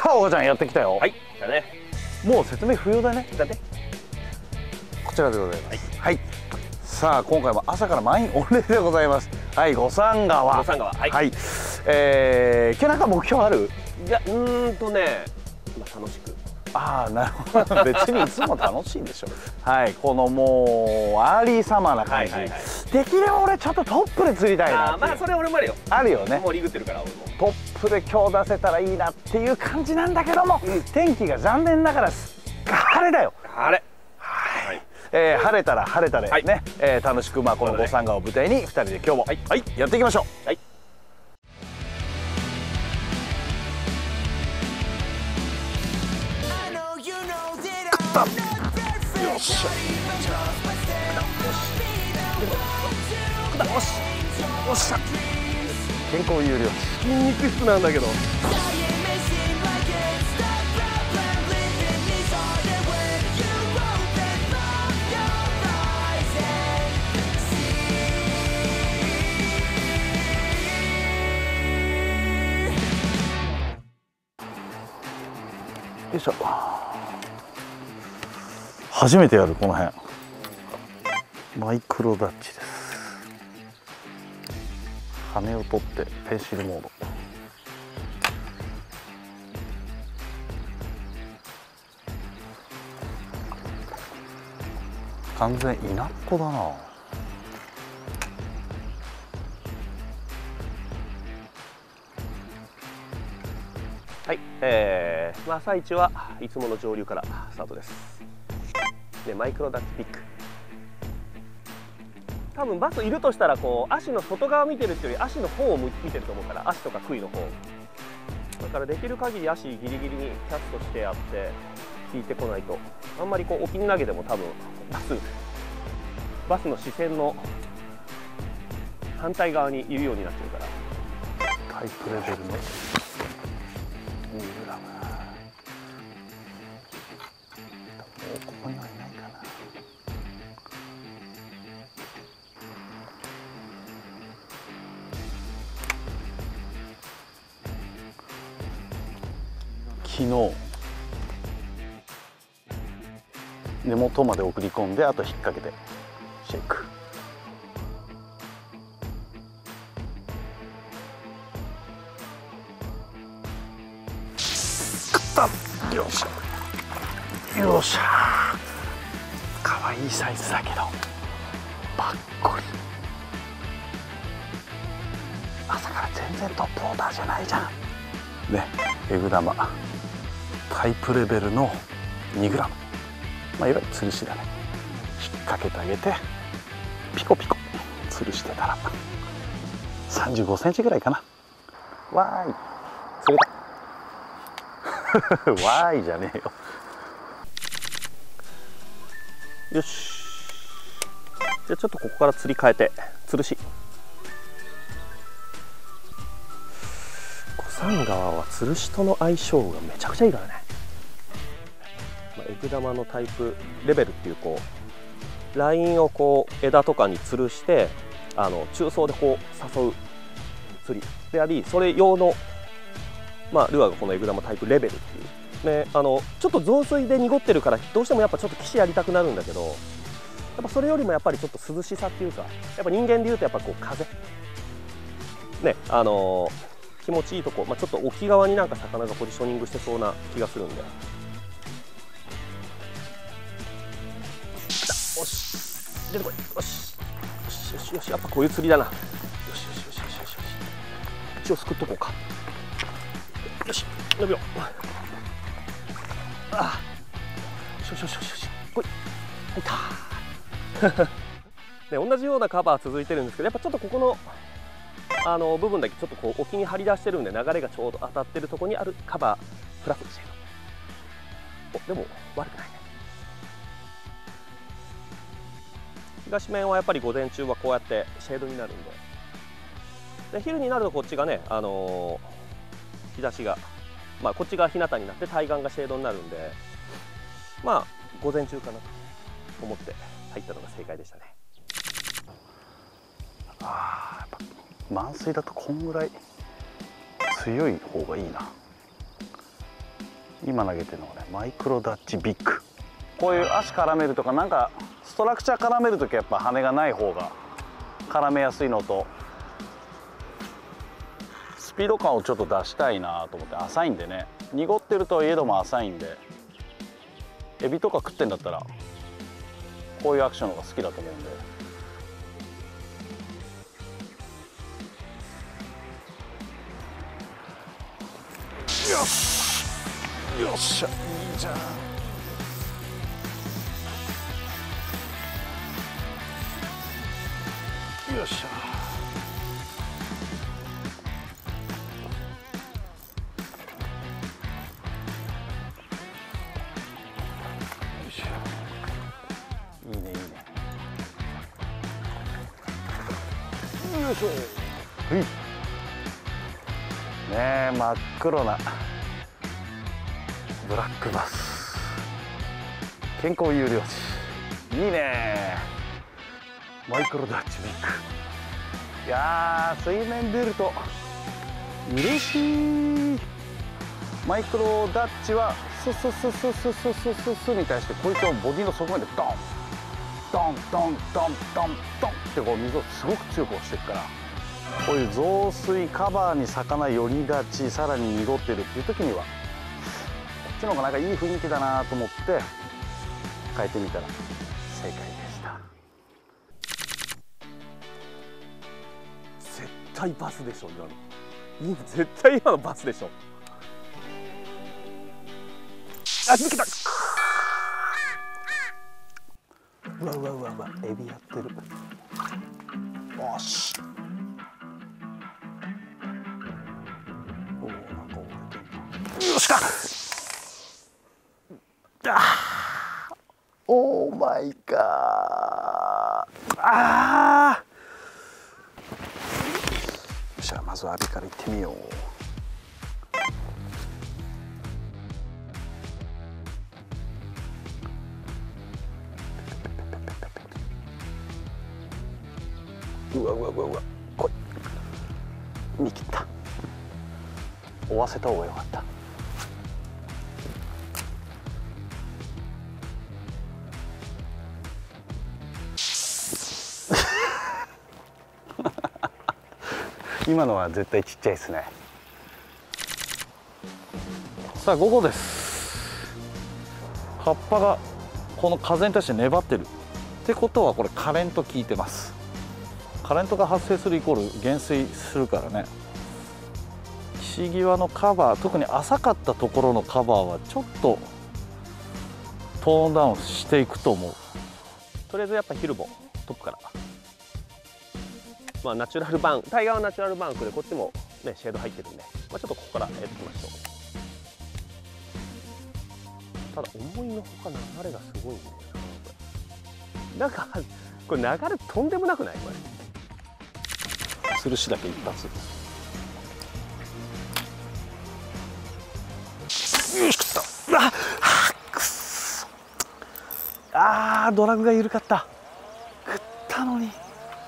さあ、おばちゃんやってきたよ。 はい、じゃあね。 もう説明不要だね。 だってこちらでございます。はい。さあ、今回も朝から満員御礼でございます。はい、五山川。 五山川。はい。 はい。今日なんか目標ある？ いや、まあ楽しく。 ああ、なるほど。別にいつも楽しいんでしょ。はい、このもうアーリーサマーな感じ。できれば俺ちょっとトップで釣りたいなっていう。 まあそれ俺もあるよ。 あるよね。 もうリグってるから俺も。 トップで今日出せたらいいなっていう感じなんだけども、天気が残念ながら晴れだよ。 晴れ。 はい。晴れたら晴れたでね、楽しくこの五山川を舞台に2人で今日もやっていきましょう。はい。よっしゃ。よし。よっしゃ。健康有料。 筋肉質なんだけど。 よいしょ。初めてやるこの辺。マイクロダッチです。羽を取ってペンシルモード。完全稲っ子だな。 はい、朝一はいつもの上流からスタートです。で、マイクロダッチピック。多分バスいるとしたらこう足の外側見てるっていうより足の方を見てると思うから、足とか杭の方。だからできる限り足ギリギリにキャストしてやって引いてこないと、あんまりこう沖に投げても多分バスの視線の反対側にいるようになってるから。 タイプレベルの2グラム。もうここにはいないかな。昨日根元まで送り込んで、あと引っ掛けてシェイク。よっしゃよっしゃ。かわいいサイズだけどばっこり。朝から全然トップオーダーじゃないじゃんね。エグ玉タイプレベルの2グラム、いわゆる吊るしだね。引っ掛けてあげてピコピコ吊るしてたら35センチぐらいかな。わーい、釣れた。わーいじゃねえよ。 よし。じゃあちょっとここから釣り替えて吊るし。五山川は吊るしとの相性がめちゃくちゃいいからね。エグ玉のタイプレベルっていうこうラインをこう枝とかに吊るして中層でこう誘う釣りであり、それ用のルアーがこのエグ玉タイプレベルっていうね。ちょっと増水で濁ってるからどうしてもやっぱちょっと岸やりたくなるんだけど、やっぱそれよりもやっぱりちょっと涼しさっていうか、やっぱ人間でいうとやっぱこう風ね、気持ちいいとこ、ちょっと沖側になんか魚がポジショニングしてそうな気がするんで。よし、出てこい。よしよしよしよし、やっぱこういう釣りだな。よしよしよしよしよしよし、一応すくっとこうか。よし、伸びろ。ああ、よしよしよしよし、来い。入った。ね、同じようなカバー続いてるんですけど、やっぱちょっとここの部分だけちょっとこう沖に張り出してるんで、流れがちょうど当たってるところにあるカバープラスしてる。でも悪くないね。東面はやっぱり午前中はこうやってシェードになるんで、昼になるとこっちがね、日差しが、こっちが日向になって対岸がシェードになるんで、午前中かなと思って入ったのが正解でしたね。 やっぱ満水だとこんぐらい強い方がいいな。 今投げてるのがねマイクロダッチビッグ。こういう足絡めるとかなんかストラクチャー絡めるときはやっぱ羽がない方が絡めやすいのと、スピード感をちょっと出したいなと思って。浅いんでね、濁ってるといえども浅いんで、エビとか食ってんだったらこういうアクションの方が好きだと思うんで。よしよっしゃ、いいじゃん。よっしゃ。いいねいいね。よいしょ。はい。ねえ、真っ黒なブラックバス、健康有料地。いいね。マイクロダッチビッグ。いやー、水面出ると嬉しい。マイクロダッチはスススススススススに対して、こいつをボディの側面でドンドンドンドンドンドンってこう水をすごく強く押していくから、こういう増水カバーに魚寄りがち、さらに濁ってるっていう時にはこっちの方がなんかいい雰囲気だなと思って変えてみたら正解でした。 絶対バスでしょ今の。絶対今のバスでしょ。あ、抜けた。 うわうわうわうわ、エビやってる。よし。おお、なんか折れてる。よしか。あー、オーマイガー。あー。よしゃ、まずはアビから行ってみよう。うわうわうわうわ、来い。見切った。追わせた方がよかった。今のは絶対ちっちゃいですね。さあ午後です。葉っぱがこの風に対して粘ってるってことは、これカレント効いてます。カレントが発生するイコール減衰するからね。岸際のカバー、特に浅かったところのカバーはちょっとトーンダウンしていくと思う。 とりあえずやっぱヒルボトップから、まあ、ナチュラルバンク、タイガーはナチュラルバンクで、こっちも、ね、シェード入ってるんで、まあ、ちょっとここからやっていきましょう。ただ思いのほか流れがすごいんだよな。なんかこれ流れとんでもなくないこれ。 吊るしだけ一発。よし、食った。あっ、くっそ。あー、ドラグが緩かった。食ったのに。よ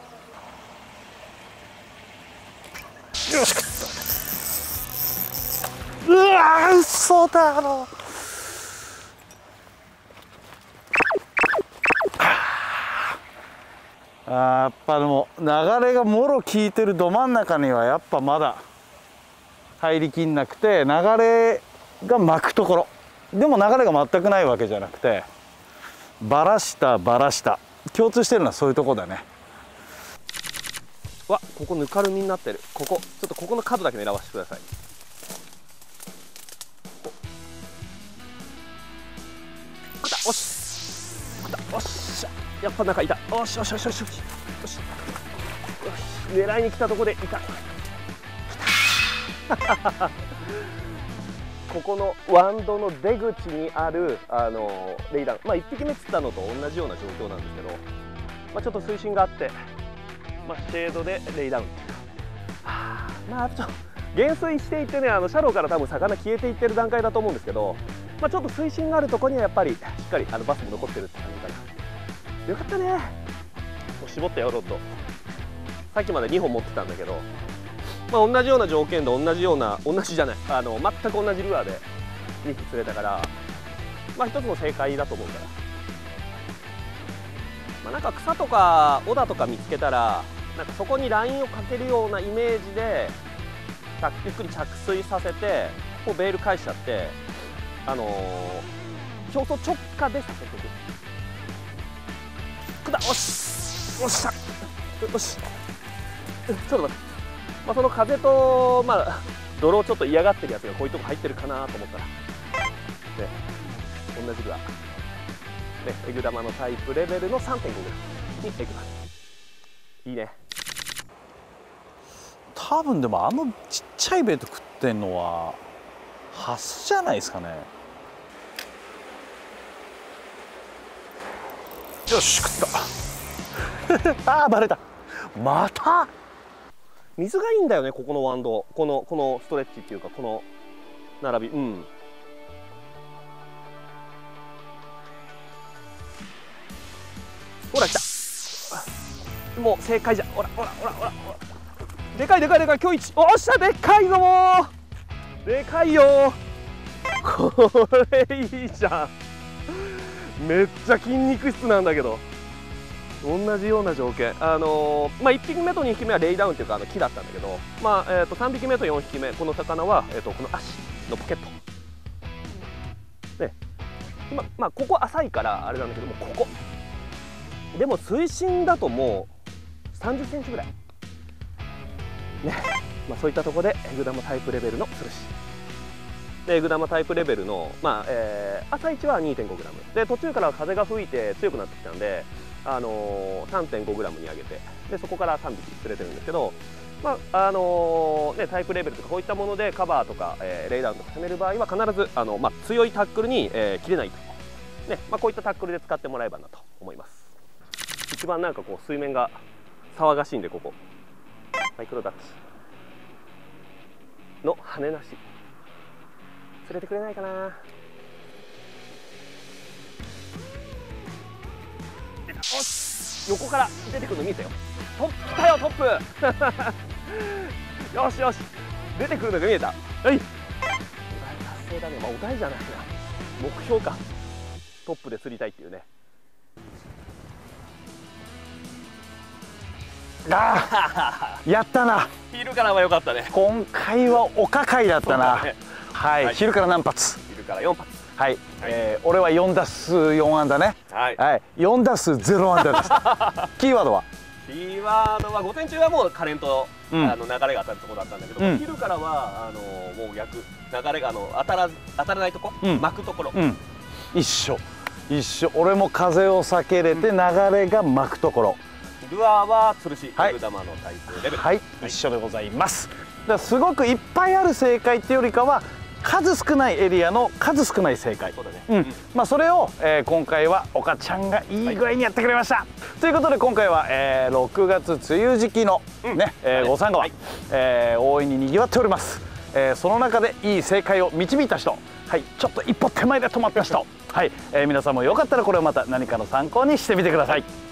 し、食った。うわー、嘘だろ。やっぱでも流れがもろ効いてるど真ん中にはやっぱまだ入りきんなくて、流れが巻くところでも流れが全くないわけじゃなくて、バラした共通してるのはそういうところだね。 わ、ここぬかるみになってる。ここちょっとここの角だけ狙わせてください。おしおっしゃ、やっぱ中いた。おしおしおしおしおしおし、狙いに来たとこでいた。ここのワンドの出口にあるレイダウン、まあ1匹目釣ったのと同じような状況なんですけど、まあ、ちょっと水深があって、まあ、シェードでレイダウン。まあちょっと減衰していってね、シャローから多分魚消えていってる段階だと思うんですけど、まあ、ちょっと水深があるところにはやっぱりしっかりバスも残ってるって感じかな。よかったね。もう絞ったよロッド。さっきまで2本持ってたんだけど、まあ、同じような条件で同じじゃない、全く同じルアーで 2匹釣れたから、まあ一つの正解だと思うから、まあ、なんか草とか尾田とか見つけたら、なんかそこにラインをかけるようなイメージでゆっくり着水させて、こうベール返しちゃって、表層直下でさせていく。おし、おっしゃ、よし、ちょっと待って、まあ、その風と、まあ、泥をちょっと嫌がってるやつがこういうとこ入ってるかなと思ったら、ね、同じぐらい、ね、エグ玉のタイプレベルの 3.5 ぐらいにエグ玉。いいね。 多分でもあのちっちゃいベイト食ってんのはハスじゃないですかね。よし食ったあーバレた。また水がいいんだよね、ここのワンド、このストレッチっていうか、この並び。うん、ほら来た、もう正解じゃん。ほらほらほらほらほら、でかいでかいでかい、今日一、おっしゃ、でっかいぞ、もうでかいよ、これいいじゃん。めっちゃ筋肉質なんだけど、同じような条件。まあ、1匹目と2匹目はレイダウンっていうか木だったんだけど、まあ3匹目と4匹目、この魚は、この足のポケットね。今、まあ、ここ浅いからあれなんだけども、ここでも水深だともう30センチぐらいね。まあ、そういったところでエグダマタイプレベルのつるしで、エグダマタイプレベルの、まあ朝一は 2.5g で、途中から風が吹いて強くなってきたんで、3.5g に上げて、でそこから3匹釣れてるんですけど、まあね、タイプレベルとかこういったものでカバーとか、レイダウンとか攻める場合は必ずまあ、強いタックルに、切れないと、ね、まあ、こういったタックルで使ってもらえばなと思います。一番なんかこう水面が騒がしいんで、ここマイクロタッチの羽なし釣れてくれないかな。おし、横から出てくるの見えたよ。トップだよ、トップよしよし、出てくるのが見えた。はい、お題達成だね。まあお題じゃないな、目標か。トップで釣りたいっていうね。 あーやったな。 昼からは良かったね。 今回はおかかいだったな。 ね、 はい、はい、昼から何発？ 昼から4発。 はい、俺は4打数4安打ね。はい、はい、4打数0安打です。キーワードは？ キーワードは午前中はもうカレント、流れが当たるところだったんだけど、昼からはもう逆、流れが当たらないとこ、巻くところ、 一緒一緒。俺も風を避けれて流れが巻くところ。 ルアーはつるし、エグダマのタイプレベル、 はい、一緒でございます。だからすごくいっぱいある正解っていうよりかは、数少ないエリアの数少ない正解。そうだね。まあそれを、今回は岡ちゃんがいい具合にやってくれました。ということで今回は、6月梅雨時期のね、五三川、大いに賑わっております。その中でいい正解を導いた人、はい、ちょっと一歩手前で止まった人、はい、皆さんもよかったらこれをまた何かの参考にしてみてください。